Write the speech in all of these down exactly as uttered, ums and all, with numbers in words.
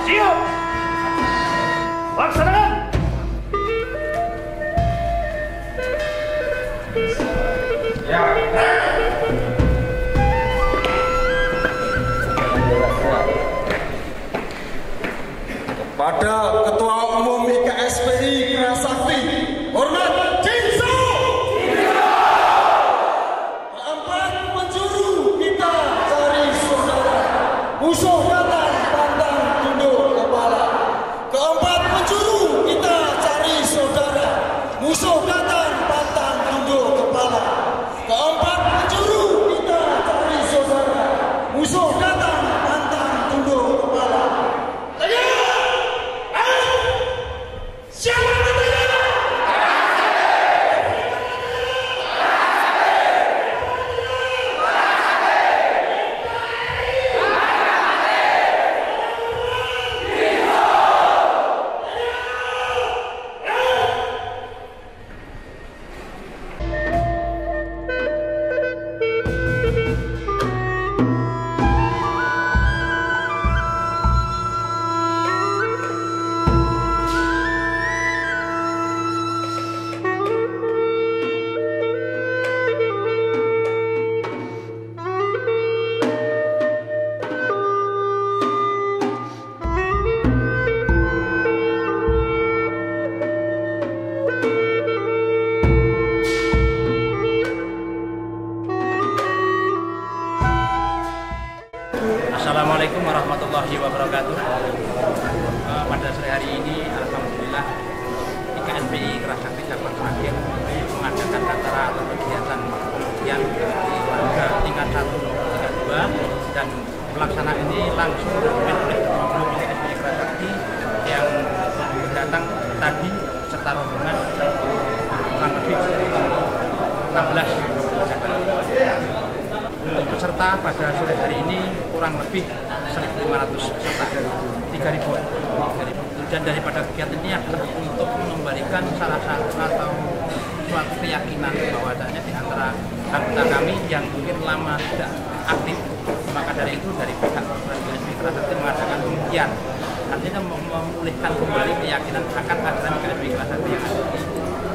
Siap. Laksanakan. Ya. Kepada Ketua Umum I K S P I Kerasakti, hormat Jinso. Keempat penjuru kita cari saudara, musuh datang pantang tunduk kepala. Keempat penjuru kita cari saudara, musuh datang pantang tunduk kepala. Keempat penjuru kita cari saudara, musuh datang pantang tunduk kepala. Siapa katanya? Assalamualaikum warahmatullahi wabarakatuh. Uh, pada sore hari ini, alhamdulillah I K S P I Kerasakti Cabang Sragen mengadakan acara atau kegiatan pengujian di warga tingkat satu tingkat dua, dan pelaksanaan ini langsung dipimpin oleh Ketua Umum I K S P I Kerasakti yang datang tadi serta rombongan kurang lebih enam belas Untuk peserta pada sore hari ini kurang lebih seribu lima ratus peserta, tiga ribu. Dan daripada kegiatan ini adalah untuk mengembalikan salah satu atau suatu keyakinan bahwasanya di antara anggota kami yang mungkin lama tidak aktif. Maka dari itu dari pihak I K S P I Kerasakti mengadakan pengujian, artinya memulihkan kembali keyakinan akan kehadiran I K S P I Kerasakti yang ada di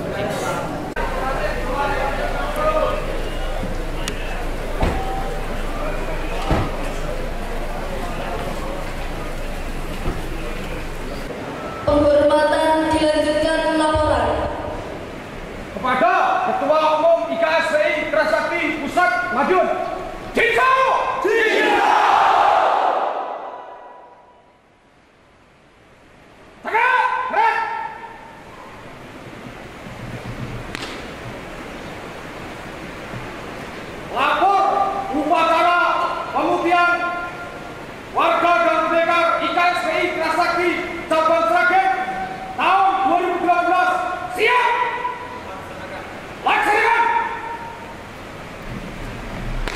Penghormatan dilanjutkan laporan kepada Ketua Umum I K S P I Kerasakti Pusat Madiun, Jinso. Jinso. Tegak, gerak. Lapor upacara pengujian warga dan pendekar I K S P I Kerasakti Cabang Sragen tahun dua ribu delapan belas. Siap. Laksanakan.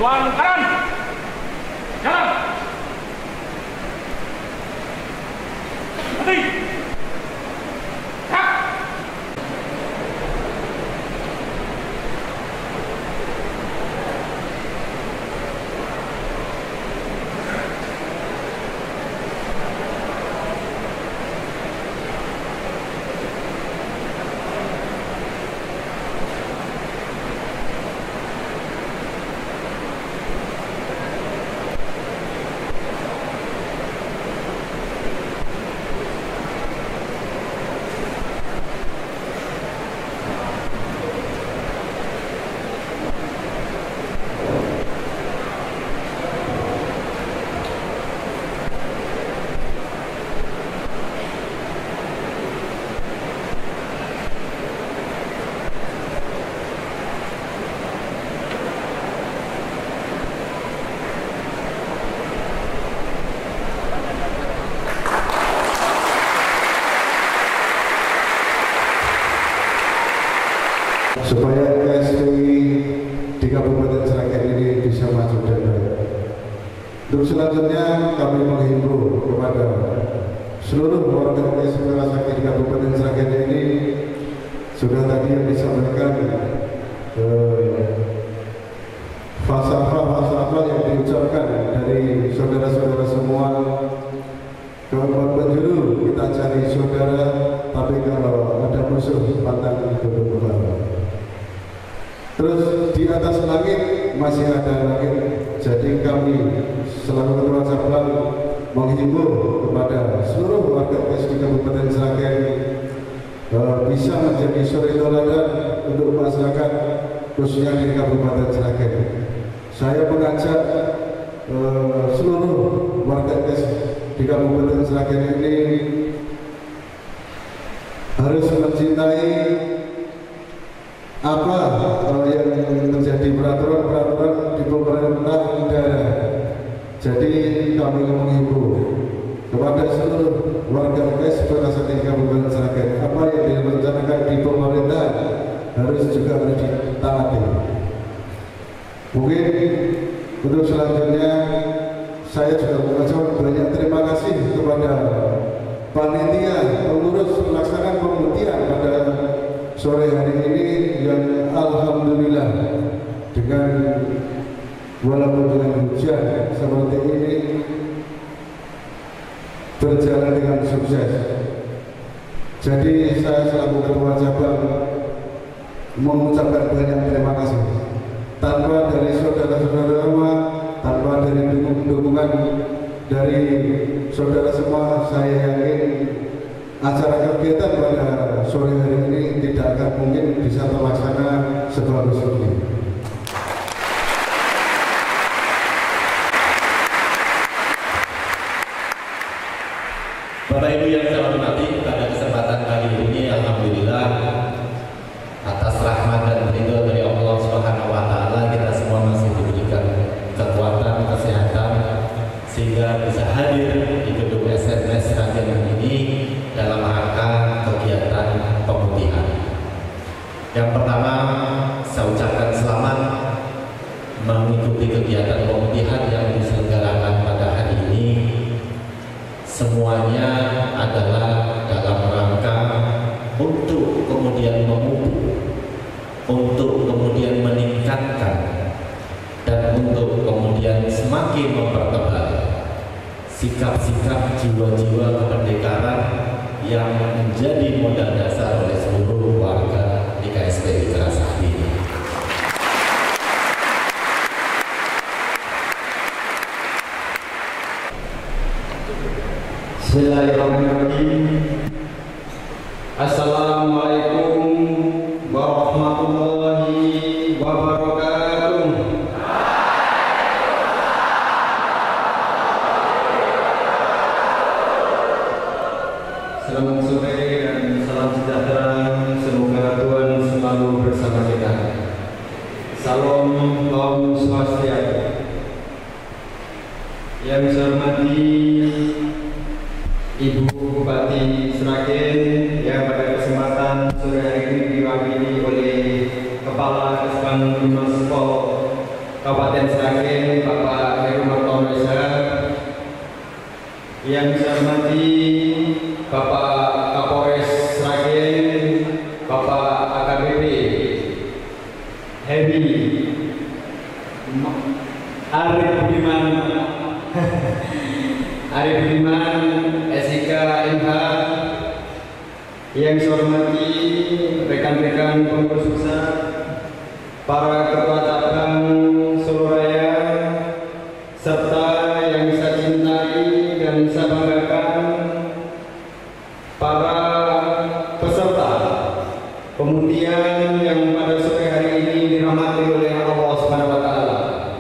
Tuan kanan. Jalan. Henti. Tak. Supaya K S P I di Kabupaten Sragen ini bisa maju dan baik. Untuk selanjutnya kami menghimbau kepada seluruh warga K S P I Rasaki di Kabupaten Sragen ini, sudah tadi yang disampaikan falsafah-falsafah yang diucapkan dari saudara-saudara semua. Kalau penjuru kita cari saudara, tapi kalau ada musuh pantang duduk bersama. Terus di atas langit masih ada langit. Jadi kami selaku Ketua Cabang menghimbau kepada seluruh warga K S P I Kabupaten Sragen uh, bisa menjadi suri tauladan untuk masyarakat khususnya di Kabupaten Sragen. Saya mengajak uh, seluruh warga K S P I di Kabupaten Sragen ini harus mencintai apa uh, yang terjadi peraturan-peraturan di pemerintah daerah. Jadi kami menghimbau kepada seluruh warga K S P I Rasaki Kabupaten Sragen, apa yang direncanakan di pemerintah harus juga harus ditaati. Mungkin untuk selanjutnya saya juga mengucapkan banyak terima kasih kepada panitia pengurus pelaksanaan pemutihan pada sore hari ini yang alhamdulillah dengan walaupun dengan hujan seperti ini berjalan dengan sukses. Jadi saya selaku Ketua Cabang mengucapkan banyak terima kasih. Tanpa dari saudara-saudara semua, tanpa dari dukungan dari saudara semua, saya yakin acara kegiatan pada sore hari ini tidak akan mungkin bisa terlaksana sebagus ini. Bapak Ibu yang saya hormati, pada kesempatan kali ini alhamdulillah atas rahmat dan ridho dari Allah Subhanahu wa taala kita semua masih diberikan kekuatan, kesehatan sehingga bisa hadir di gedung S M S Sragen ini dalam rangka kegiatan pemutihan. Yang pertama, saya ucapkan selamat mengikuti kegiatan pemutihan yang diselenggarakan pada hari ini. Semuanya adalah dalam rangka untuk kemudian memupuk, untuk kemudian meningkatkan, dan untuk kemudian semakin mempertebal sikap-sikap jiwa-jiwa kemerdekaan yang menjadi modal dasar oleh seluruh warga di K S P I Rasaki. Bismillahirrahmanirrahim. Assalamualaikum warahmatullahi wabarakatuh. Selamat sore dan salam sejahtera. Semoga Tuhan selalu bersama kita. Salam Om Swastiastu. Yang saya hormati Ibu Bupati Sragen yang pada kesempatan sore hari ini diwakili oleh Kepala Kesbang Humas Pol Kabupaten Sragen Bapak Heru Martondosa, yang saya hormati Bapak Kapolres Sragen Bapak A K B P Hebi Arif Budiman Arif Budiman S I K M H, yang saya hormati rekan-rekan pengurus besar, para ketua cabang Solo Raya, serta yang saya cintai dan saya banggakan para peserta pemutihan yang pada sore hari ini dirahmati oleh Allah Subhanahu wa taala.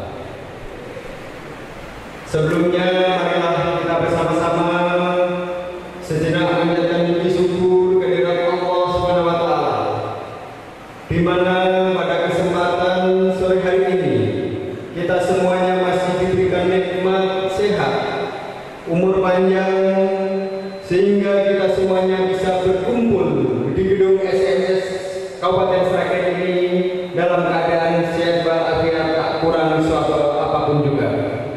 Sebelumnya marilah kita bersama-sama sejenak mengucapkan puji syukur kehadirat Allah Subhanahu wa taala, di mana pada kesempatan sore hari ini kita semuanya masih diberikan nikmat sehat, umur panjang, sehingga kita semuanya bisa berkumpul di gedung S M S Kabupaten Sragen ini dalam keadaan sehat walafiat, tak kurang suatu apapun juga.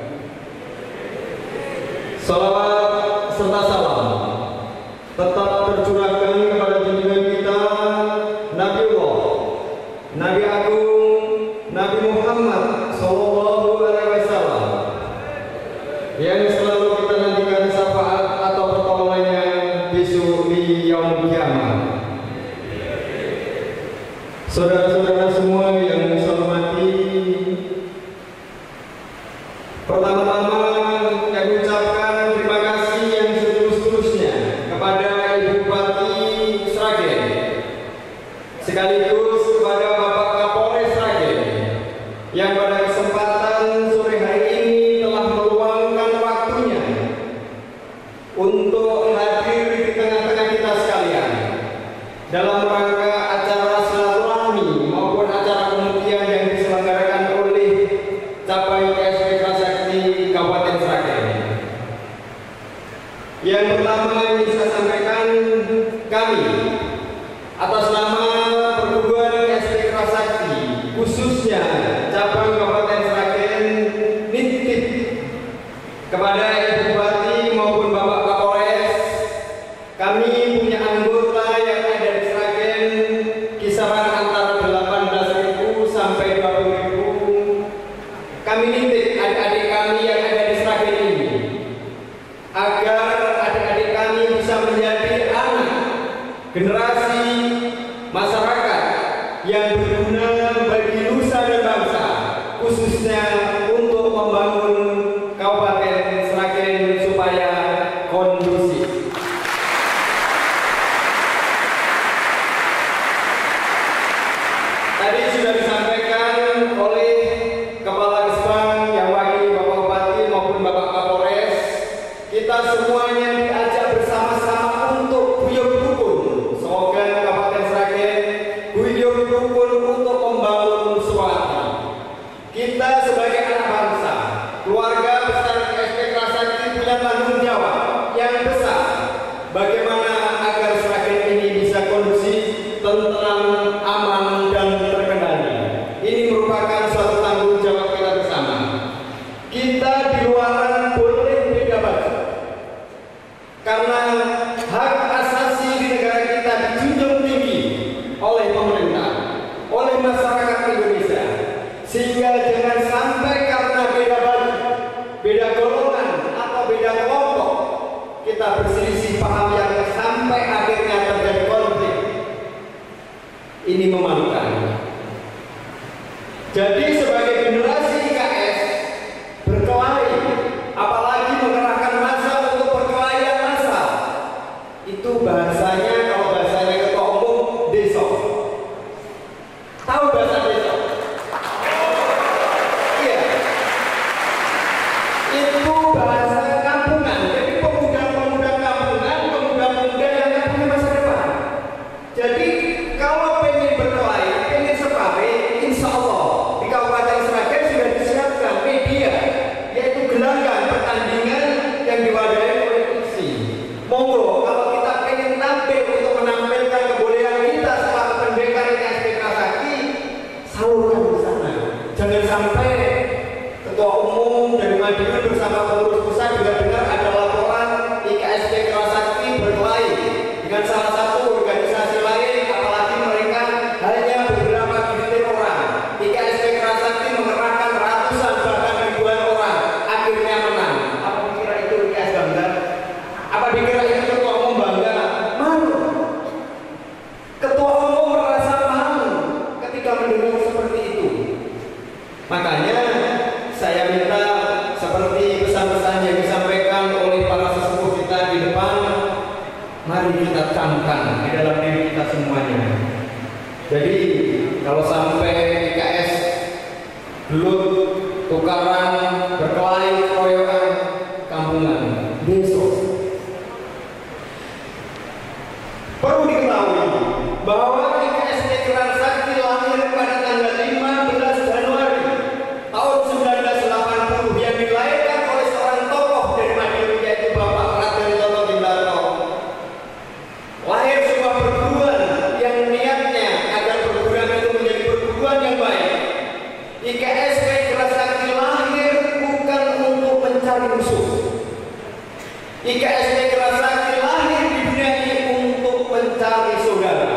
Salawat serta salam tetap tercurahkan kepada junjungan kita Nabi Allah, Nabi Agung, Nabi Muhammad Sallallahu Alaihi Wasallam, yang selalu kita nantikan syafaat atau pertolongannya besok di yaumul kiamat. Saudara-saudara semua yang saya hormati, pertama-tama kami ucapkan terima kasih yang setulus-tulusnya kepada Ibu Bupati Sragen, sekaligus kepada Bapak Kapolres Sragen, yang pada kesempatan sore hari ini telah meluangkan waktunya untuk hadir di tengah-tengah kita sekalian dalam rangka acara silaturahmi maupun acara pemutihan yang diselenggarakan oleh cabang K S P Prasakti Kabupaten Sragen. Yang pertama yang saya sampaikan, kami atas nama perguruan K S P Prasakti khususnya cabang Kabupaten Sragen nitip kepada Ibu Bupati maupun Bapak Kapolres, kami punya anggota yang ada di Sragen kisaran antara delapan belas ribu sampai dua puluh ribu. Kami nitip adik-adik kami yang ada di Sragen ini agar adik-adik kami bisa menjadi anak generasi masyarakat yang berguna bagi nusa dan bangsa, khususnya untuk membangun Kabupaten Sragen supaya kondusif. Tadi sudah disampaikan oleh Kepala Kesbang yang wakil Bapak Bupati maupun Bapak Kapolres, kita semuanya diajak bersama-sama untuk guyub rukun. Semoga Kabupaten Sragen guyub rukun untuk membangun suatu. Kita sebagai anak bangsa, keluarga besar K S P Prasakti punya tanggung jawab yang besar bagaimana agar Sragen ini bisa kondusif, tentram, aman, dan terkendali. Ini merupakan suatu tanggung jawab kita bersama. Kita di luaran boleh beda baju, karena hak asasi di negara kita dijunjung tinggi oleh pemerintah, oleh masyarakat Indonesia, sehingga jangan sampai karena beda baju, beda golongan atau beda kelompok kita berselisih paham yang sampai akhirnya terjadi konflik. Ini memalukan. Jadi sebagai generasi I K S berkelahi, apalagi mengerahkan massa untuk perkelahian massa, itu bahasanya, kalau bahasanya ketua umum, desok. Tahu bahasa desok? Iya. Itu bahasa kampungan. Jadi pemuda-pemuda kampungan, pemuda-pemuda yang tidak punya masa depan. Jadi kalau pengen berkelahi, pengen separe, insya Allah di Kabupaten Sragen sudah disiapkan media, yaitu gelanggang pertandingan yang diwadahi oleh T V. Monggo, kalau kita pengen tampil untuk menampilkan kebolehan kita setelah kemerdekaan K S P Prasakti, salurkan di sana. Jangan sampai Madiun bersama pengurus pusat juga dengar ada laporan I K S P Kerasakti berkelahi dengan salah satu organisasi lain, apalagi mereka hanya beberapa giliran orang. I K S P Kerasakti mengerahkan ratusan bahkan ribuan orang, akhirnya menang. Apa dikira itu I K S bangga? Apa dikira itu ketua umum bangga? Malu. Ketua umum merasa malu ketika mendengar seperti itu. Makanya saya minta seperti pesan-pesan yang disampaikan oleh para sesepuh kita di depan, mari kita camkan di dalam diri kita semuanya. Jadi kalau sampai I K S gelut, tukaran, berkelahi, keroyokan, kampungan, besok perlu diketahui bahwa I K S P Kerasakti lahir pada tanggal lima belas Januari tahun seribu sembilan ratus delapan puluh yang dilahirkan oleh seorang tokoh dari Madiun, yaitu Bapak Raden Toto Bintaro. Lahir sebuah perguruan yang niatnya agar perguruan itu menjadi perguruan yang baik. I K S P Kerasakti lahir bukan untuk mencari musuh. I K S P Kerasakti lahir di dunia ini untuk mencari saudara.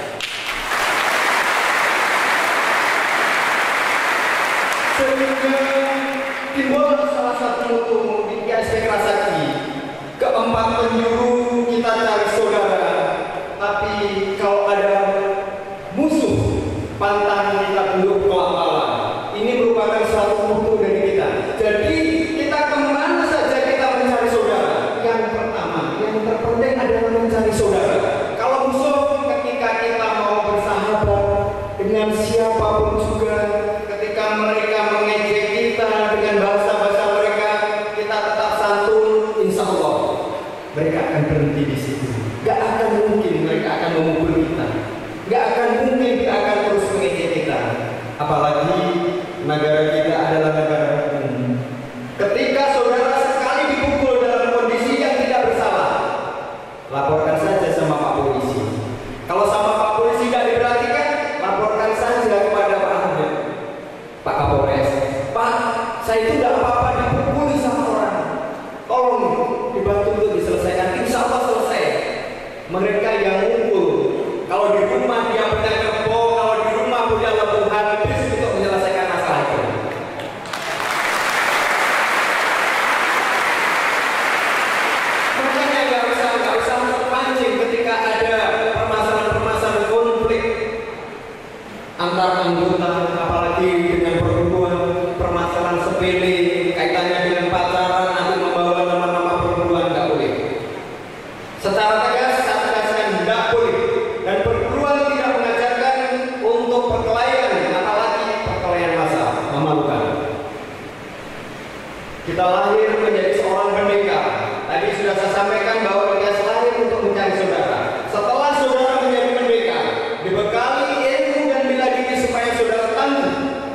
Sehingga timbul salah satu mutu I K S P Kerasakti, keempat penjuru kita cari saudara. Tapi kalau ada musuh, pantang kita tunduk kelak-kelak. Ini merupakan suatu mutu dari kita. Jadi kita kemana saja kita mencari saudara. Yang pertama, yang terpenting adalah mencari saudara. Kalau musuh, ketika kita mau bersahabat dengan siapapun juga, ketika mereka mengejek kita dengan bahasa-bahasa mereka, kita tetap santun, insya Allah mereka akan berhenti di situ. Gak akan mungkin mereka akan memukul kita. Gak akan mungkin dia akan terus mengejek kita. Apalagi negara kita adalah negara hukum. Ketika saudara sekali dipukul dalam kondisi yang tidak bersalah, laporkan saja sama Pak Polisi. Kalau sama Pak Polisi tidak diperhatikan, laporkan saja kepada Pak Ahmed, Pak Kapolres. Pak, saya itu tidak apa-apa dipukul sama orang. Tolong dibantu untuk diselesaikan. Insya Allah selesai. Mereka yang ngumpul, kalau di rumah dia punya kebo, kalau di rumah punya lembu habis untuk menyelesaikan masalah itu. Makanya nggak usah nggak usah terpancing ketika ada permasalahan-permasalahan konflik antar anggota, apalagi dengan perempuan, permasalahan sepele kaitannya dengan pacaran, nanti membawa nama-nama perempuan nggak boleh. Secara tegas, saya tegaskan tidak boleh. Dan perguruan tidak mengajarkan untuk perkelahian, apalagi perkelahian massa, memalukan. Kita lahir menjadi seorang merdeka. Tadi sudah saya sampaikan bahwa kita lahir untuk mencari saudara. Setelah saudara menjadi merdeka, dibekali ilmu dan bela diri supaya saudara tangguh,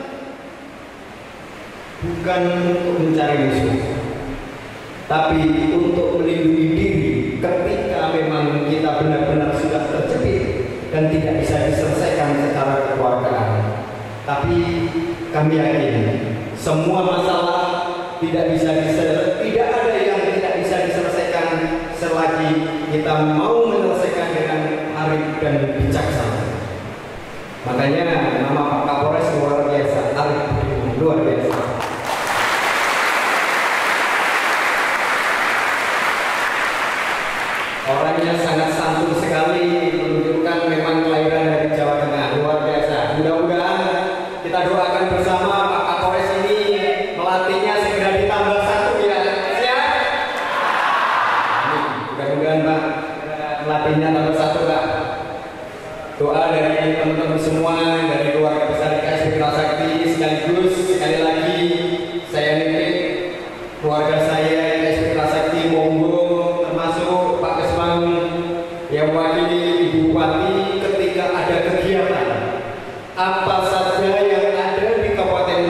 bukan untuk mencari musuh, tapi untuk melindungi diri ketika memang kita benar-benar sudah terjepit dan tidak bisa diselesaikan secara kekeluargaan. Tapi kami yakin semua masalah tidak bisa diselesaikan, tidak ada yang tidak bisa diselesaikan selagi kita mau menyelesaikan dengan arif dan bijaksana. Makanya nama Pak Kapolres luar biasa, arif luar biasa. Orangnya sangat santun sekali, menunjukkan memang kelahiran dari Jawa Tengah, luar biasa. Mudah-mudahan kita doakan bersama Pak Kapolres ini melatihnya segera ditambah satu ya. Siap? Mudah-mudahan Pak melatihnya tambah satu Pak. Doa dari teman-teman semua, dari keluarga besar I K S P Kerasakti, sekaligus sekali lagi saya nitip keluarga saya I K S P Kerasakti, monggo termasuk Pak Kesbang yang mewakili Ibu Bupati ketika ada kegiatan apa saja yang ada di Kabupaten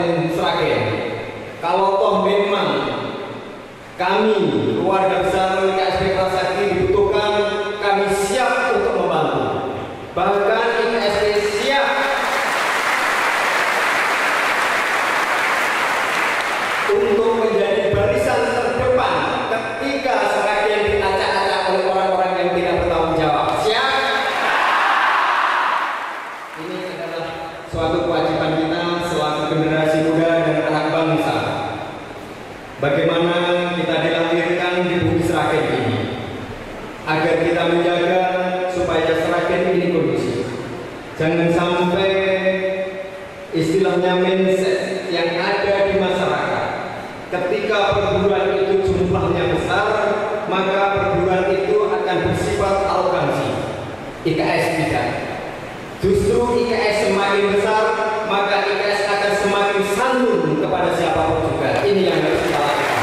hadapan kita selaku generasi muda dan anak bangsa. Bagaimana kita dilahirkan di bumi Sragen ini, agar kita menjaga supaya Sragen ini kondusif. Jangan sampai istilahnya mindset yang ada di masyarakat, ketika perguruan itu jumlahnya besar, maka perguruan itu akan bersifat arogansi. I K S tidak. Justru I K S semakin besar, maka I K S akan semakin santun kepada siapapun juga. Ini yang harus kita lakukan.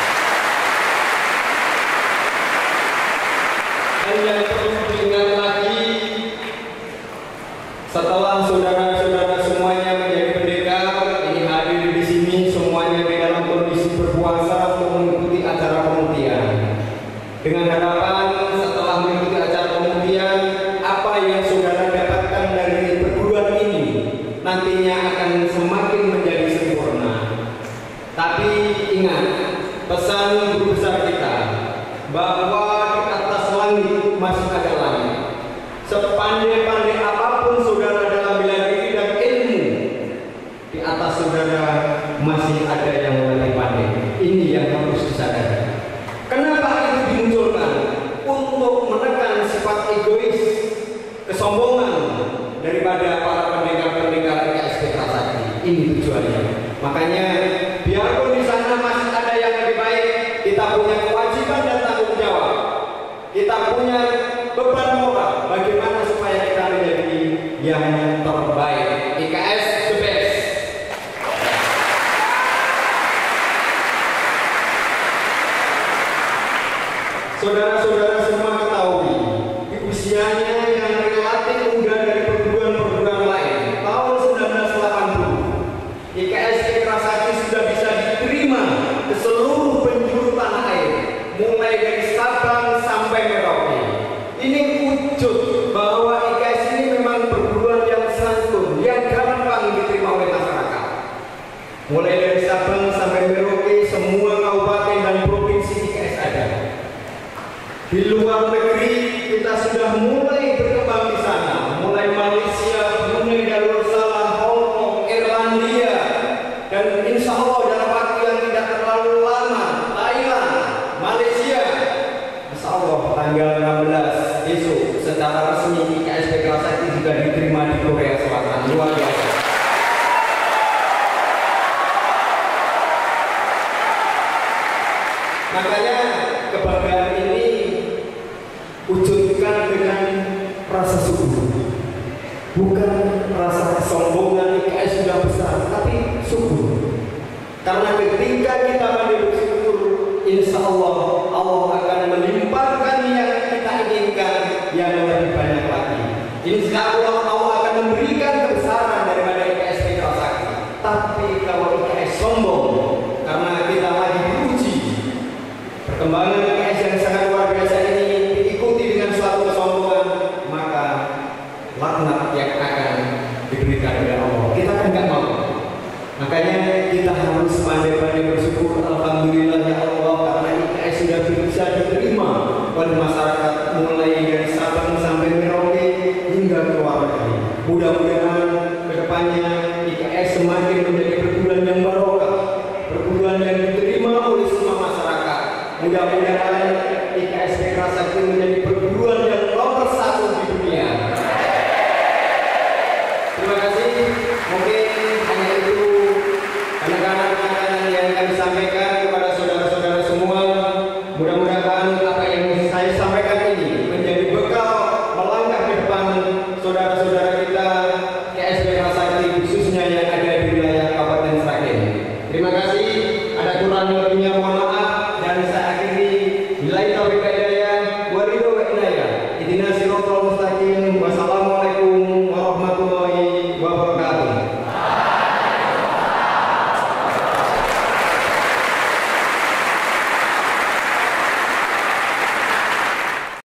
Dan yang perlu diingat lagi, setelah saudara-saudara semuanya menjadi pendekar, ini hadir di sini semuanya di dalam kondisi berpuasa untuk mengikuti acara pengundian. Dengan harapan setelah mengikuti acara pengundian, apa yang saudara dapatkan dari perguruan ini nantinya akan semakin menjadi sempurna. Tapi ingat pesan guru besar kita bahwa di atas langit masih ada langit. Sepandai-pandai apapun saudara dalam bela diri dan ilmu, di atas saudara masih ada yang lebih pandai. Ini yang harus disadari. Kenapa itu dimunculkan? Untuk menekan sifat egois, kesombongan daripada para pendekar-pendekar I K S P Prasakti. Ini tujuannya. Makanya biarpun di sana masih ada yang lebih baik, kita punya kewajiban dan tanggung jawab. Kita punya beban moral bagaimana supaya kita menjadi yang terbaik. I K S the best. Saudara-saudara semua ketahui, di usianya yang relatif muda dari perguruan-perguruan lain, tahun seribu sembilan ratus delapan puluh, I K S P Prasakti sudah bisa diterima ke seluruh penjuru tanah air, mulai dari Sabang sampai Merauke. Ini wujud bahwa I K S ini memang perguruan yang santun, yang gampang diterima oleh masyarakat. Mulai dari Sabang sampai Merauke, semua kabupaten dan provinsi I K S ada. Di luar negeri kita sudah mulai berkembang di sana, mulai Malaysia, Brunei Darussalam, Hong Kong, Irlandia, dan insya Allah dalam waktu yang tidak terlalu lama, Thailand, Malaysia. Insya Allah tanggal enam belas besok secara resmi I K S P Prasakti juga diterima di Korea Selatan. Luar biasa. Makanya kebanggaan ini wujudkan dengan rasa syukur, bukan rasa kesombongan I K S sudah besar, tapi syukur. Karena ketika kita pandai bersyukur, insya Allah Allah akan melimpahkan